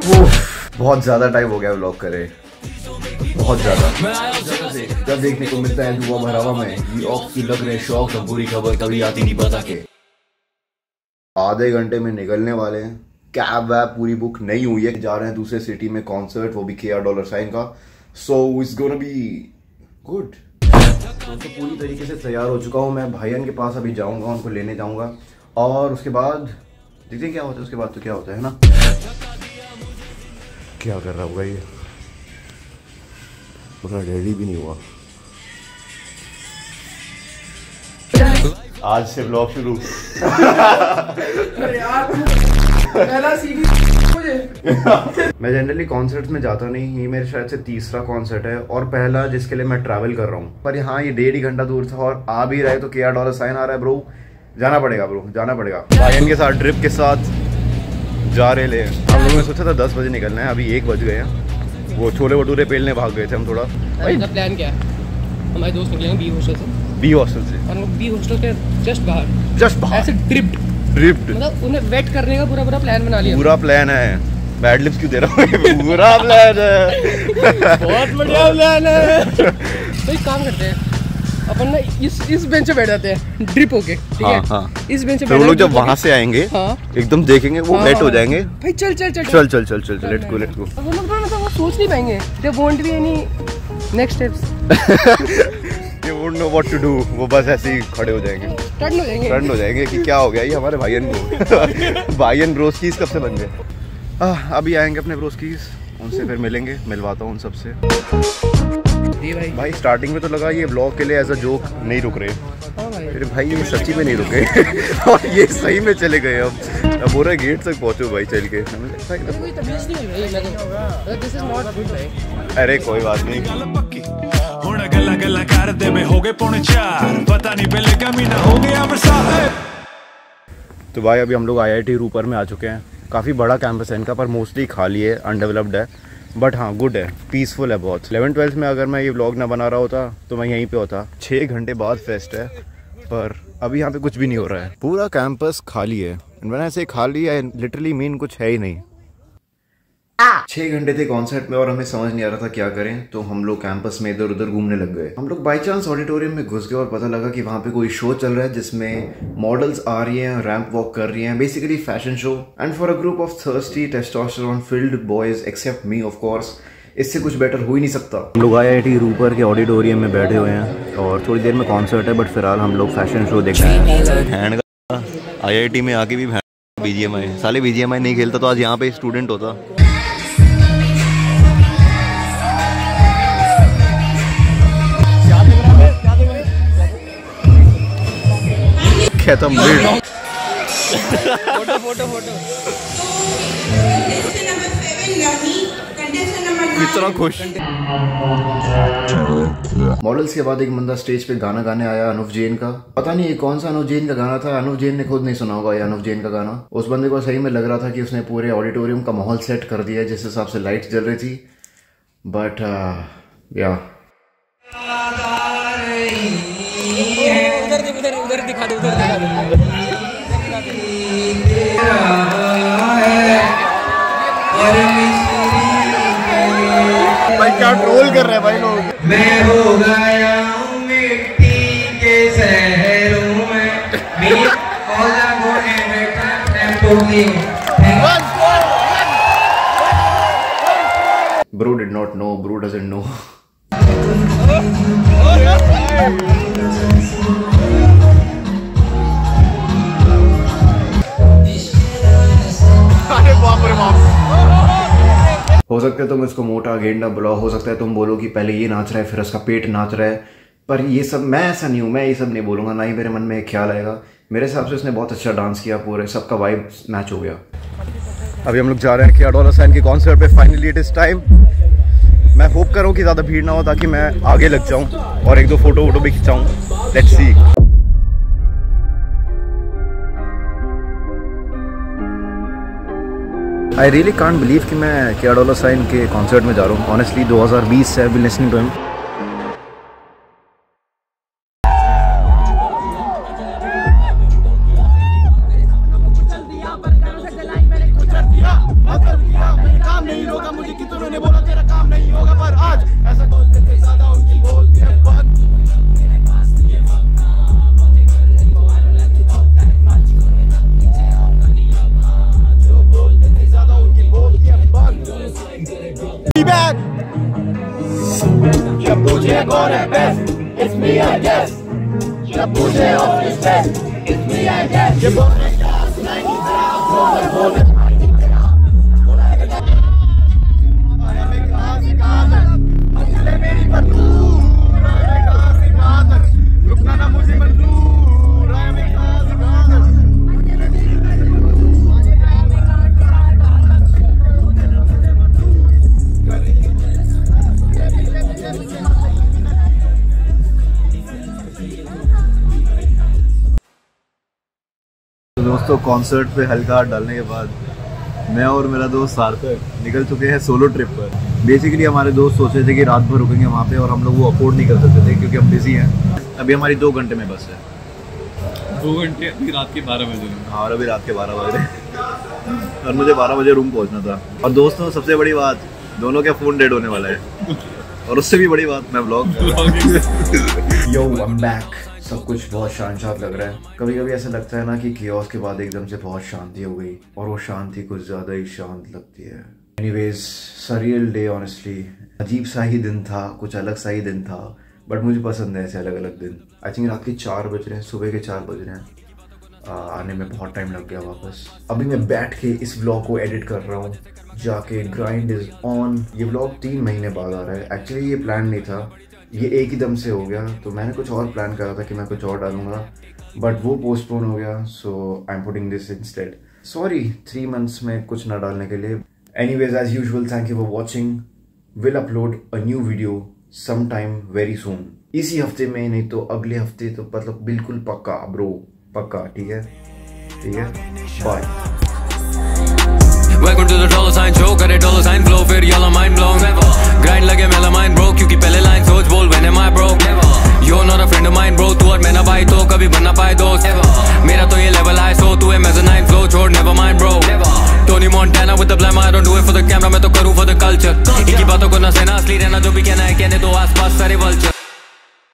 बहुत ज्यादा टाइम हो गया व्लॉग करे, बहुत ज्यादा। जब देखने को मिलता है दुआ भरावा में, ये ऑक्स की लग रहे शौक तो बुरी खबर कभी आती नहीं बता के। आधे घंटे में निकलने वाले हैं, कैब वैब पूरी बुक नहीं हुई है, जा रहे हैं दूसरे सिटी में कॉन्सर्ट, वो भी KR डॉलर साइन का। So it's gonna be good. तो पूरी तरीके से तैयार हो चुका हूँ मैं, भाईयन के पास अभी जाऊंगा, उनको लेने जाऊंगा और उसके बाद देखते हैं क्या होता है। उसके बाद तो क्या होता है ना, क्या कर रहा होगा ये, पूरा रेडी भी नहीं हुआ। आज से ब्लॉग शुरू। मैं जनरली कॉन्सर्ट्स में जाता नहीं, ये मेरे शायद से तीसरा कॉन्सर्ट है और पहला जिसके लिए मैं ट्रैवल कर रहा हूँ। पर यहाँ ये 1.5 घंटा दूर था और आ भी रहे तो KR डॉलर साइन आ रहा है। ब्रो जाना पड़ेगा, ब्रो जाना पड़ेगा। भाईयन के साथ ड्रिप के साथ जा रहे ले। हम लोगों ने सोचा था 10 बजे निकलना है, अभी 1 बज गए हैं। वो छोले भटूरे पेलने भाग गए थे हम थोड़ा। का प्लान क्या है, हमारे दोस्त निकलेंगे बी हॉस्टल से और हम बी हॉस्टल के जस्ट बाहर ऐसे ड्रिप्ड मतलब उन्हें वेट करने का पूरा प्लान बना लिया। पूरा प्लान है, बैड लिप्स क्यों दे रहा हूँ। पूरा प्लान है, बहुत बढ़िया प्लान है। तो एक काम करते हैं, अपन ना इस बेंच पे बैठ जाते हैं ड्रिप होके, ठीक है। हाँ। इस बेंच पे तो लोग जब वहाँ से आएंगे एकदम देखेंगे वो वेट हो जाएंगे। भाई चल लेट्स गो। अब हम लोग ना वो सोच नहीं पाएंगे, there won't be any next steps. They won't know what to do, वो बस ऐसे ही खड़े हो जाएंगे, टर्न हो जाएंगे कि क्या हो गया ये हमारे भाईयन को। भाईयन ब्रोस्कीज कब से बन गए। अभी आएंगे अपने ब्रोस्कीज, उनसे फिर मिलेंगे, मिलवाता हूँ उन सबसे। भाई स्टार्टिंग में तो लगा ये ब्लॉग के लिए एज अ जोक नहीं रुक रहे, फिर भाई ये सच्ची में नहीं रुके और ये सही में चले गए। अब बोल रहे गेट तक पहुँचो भाई चल के। अरे कोई बात नहीं। तो भाई अभी हम लोग IIT रूपर में आ चुके हैं। काफ़ी बड़ा कैंपस है इनका, पर मोस्टली खाली है, अनडेवलप्ड है। बट हाँ गुड है, पीसफुल है बहुत। 11th-12th में अगर मैं ये व्लॉग ना बना रहा होता तो मैं यहीं पे होता। 6 घंटे बाद फेस्ट है, पर अभी यहाँ पे कुछ भी नहीं हो रहा है, पूरा कैंपस खाली है। मैंने ऐसे खाली है लिटरली मीन कुछ है ही नहीं। 6 घंटे थे कॉन्सर्ट में और हमें समझ नहीं आ रहा था क्या करें, तो हम लोग कैंपस में इधर उधर घूमने लग गए। हम लोग बाई चांस ऑडिटोरियम में घुस गए और पता लगा कि वहाँ पे कोई शो चल रहा है जिसमें मॉडल्स आ रही हैं, रैंप वॉक कर रही हैं, basically fashion show. And for a group of thirsty testosterone filled boys except me of course, इससे कुछ बेटर हो ही नहीं सकता। हम लोग IIT रूपर के ऑडिटोरियम में बैठे हुए हैं और थोड़ी देर में कॉन्सर्ट है, बट फिलहाल हम लोग फैशन शो देख रहे हैं। IIT में आके भी BGMI, साले BGMI नहीं खेलता तो आज यहाँ पे स्टूडेंट होता। फोटो कितना खुश। मॉडल्स के बाद एक बंदा स्टेज पे गाना गाने आया, अनुव जैन का। पता नहीं ये कौन सा अनुव जैन का गाना था, अनुव जैन ने खुद नहीं सुना होगा ये अनुव जैन का गाना। उस बंदे को सही में लग रहा था कि उसने पूरे ऑडिटोरियम का माहौल सेट कर दिया जिस हिसाब से लाइट्स जल रही थी। बट या उधर दिखा दो। भाई क्या ट्रोल कर रहे हैं भाई लोग। मैं हो गया हूँ मिट्टी के शहरों में। Bro did not know, bro doesn't know. हो सकता है तुम इसको मोटा गेंडा बुलाओ, हो सकता है तुम बोलो कि पहले ये नाच रहा है फिर उसका पेट नाच रहा है, पर ये सब मैं ऐसा नहीं हूँ, मैं ये सब नहीं बोलूँगा, ना ही मेरे मन में एक ख्याल आएगा। मेरे हिसाब से उसने बहुत अच्छा डांस किया, पूरे सबका वाइब मैच हो गया। अभी हम लोग जा रहे हैं KR डॉलर साइन के कॉन्सर्ट पे, फाइनली इट इज़ टाइम। मैं होप कर रहा हूँ कि ज़्यादा भीड़ ना हो ताकि मैं आगे लग जाऊँ और एक दो फोटो भी खिंचाऊँ। Let's see. I really can't believe कि मैं KR डॉलर साइन के कॉन्सर्ट में जा रहा हूँ। ऑनेस्टली 2020 से I been listening to him. be back. जब पूछे कौन है best, it's me I guess. जब पूछे और is best, it's me I guess. ये बोलने का सुनाएंगी तेरा, बोले मेरी बंदूक रुकना ना मुझे मंजूर दोस्तों कॉन्सर्ट पे हल्का हाथ डालने के बाद मैं और मेरा दोस्त सार्थक निकल चुके हैं सोलो ट्रिप पर। बेसिकली हमारे दोस्त सोच रहे थे कि रात भर रुकेंगे वहाँ पे और हम लोग वो अफोर्ड नहीं कर सकते थे क्योंकि हम बिजी हैं। अभी हमारी 2 घंटे में बस है। 2 घंटे अभी रात के 12 बजे। हाँ और अभी रात के 12 बजे और मुझे 12 बजे रूम पहुँचना था। और दोस्तों सबसे बड़ी बात, दोनों का फ़ोन डेड होने वाला है और उससे भी बड़ी बात मैं vlog yo I am back. सब कुछ बहुत शांत लग रहा है। कभी कभी ऐसा लगता है ना कि कियोस के बाद एकदम से बहुत शांति हो गई और वो शांति कुछ ज़्यादा ही शांत लगती है। एनीवेज सरियल डे ऑनेस्टली, अजीब सा ही दिन था, कुछ अलग सा ही दिन था, बट मुझे पसंद है ऐसे अलग अलग दिन। आई थिंक रात के 4 बज रहे हैं, सुबह के 4 बज रहे हैं। आने में बहुत टाइम लग गया वापस। अभी मैं बैठ के इस व्लॉग को एडिट कर रहा हूँ, जाके ग्राइंड इज ऑन। ये व्लॉग 3 महीने बाद आ रहा है। एक्चुअली ये प्लान नहीं था, ये एक ही दम से हो गया। तो मैंने कुछ और प्लान करा था कि मैं कुछ और डालूंगा, बट वो पोस्टपोन हो गया। So I am putting this instead. Sorry 3 months में कुछ ना डालने के लिए। Anyways as usual thank you for watching. Will upload a new video some time very soon. इसी हफ्ते में, नहीं तो अगले हफ्ते, तो मतलब बिल्कुल पक्का ब्रो, पक्का। ठीक है, ठीक है, bye. Welcome to the dollar sign show, करे dollar sign flow, फिर yellow mind blown. Grind लगे मेरा mind bro, क्योंकि पहले line सोच बोल when am I broke? You're not a friend of mine bro, तू और मैं ना भाई तो कभी बनना पाए दोस्त। मेरा तो ये level high, so तू है mezzanine flow, छोड़ never mind bro. Tony Montana with the blam, I don't do it for the camera, मैं तो करूँ for the culture। इनकी बातों को ना सहना, असली रहना जो भी कहना है कहने दो आसपास सारे vulture।